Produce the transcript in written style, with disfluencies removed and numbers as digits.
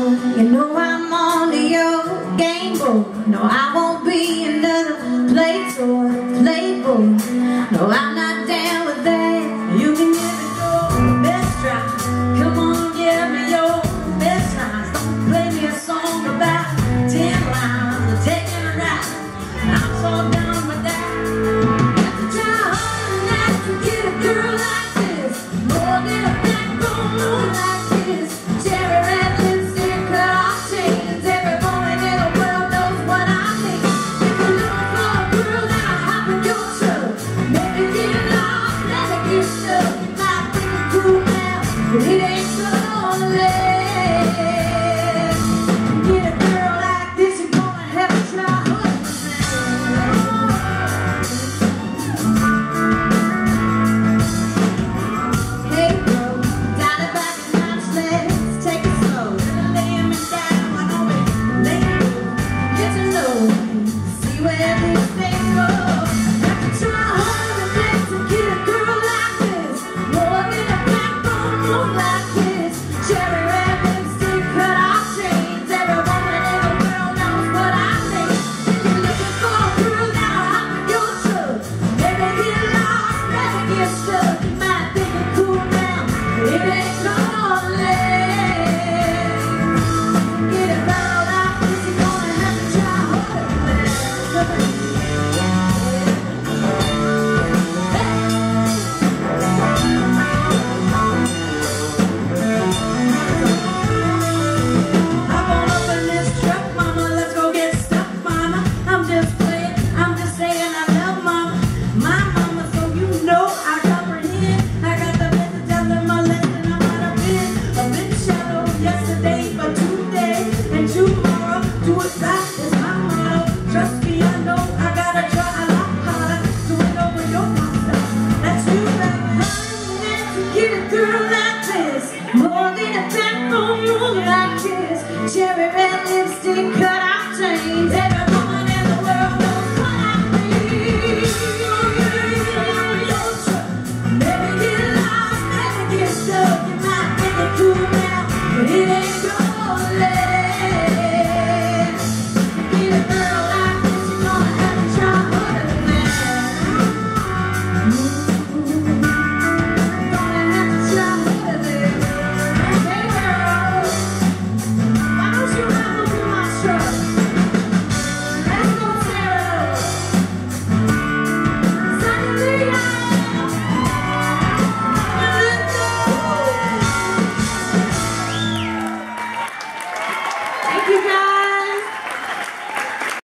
You know I'm on to your game boy. No, I won't be another playboy. No, I'm not down with that. You can give it your best try. Come on, give me your best tries. Don't play me a song about 10 lines or taking a ride. I'm so done with that. Have to try hard not to get a girl like this. More than a backbone moon like this. Cherry red lipstick, cut off chains. Every woman in the world knows what I mean. If you're looking for a girl, now hop in your truck. Maybe get lost, never get stuck. You might think it's cool now, but it ain't so lonely. Get a girl like this, you're gonna have to try hard. Hey bro, down the back of my let's take it slow. Lay me down, I know it. Lay me low, get to know me, see where this thing goes. Have to try hard to get a girl like this. More than a backbone moon like this. Cherry red lipstick, cut off chains. Every woman in the world knows what I mean. If you're looking for a girl, now hop in your truck. Never get lost, never get stuck. You might think it's cool now, but it ain't lonely. Get a girl like this, you're gonna have to try harder. Hop on up in this truck, mama, let's go get stuck, mama. I'm just playing, I'm just saying I love mama. My mama, so you know I comprehend. I got the message out of my lesson. I might have been a bit shallow yesterday, but today and tomorrow, do it right is my motto. Trust me, I know I gotta try a lot harder to win over your master. That's you, baby. Honey, to get a girl like this. More than a backbone moon like this. Cherry red lipstick, cut off chains. Every woman in the world knows what I mean. Your truck, never get lost, never get stuck. You might think it's cool now, but it ain't lonely. Get a girl like this, you're gonna have to try harder than that. Gonna have to try harder than that. Hey girl, why don't you hop up in my truck? Let's go tear it up. Sonia Leigh, let's go. Thank you guys.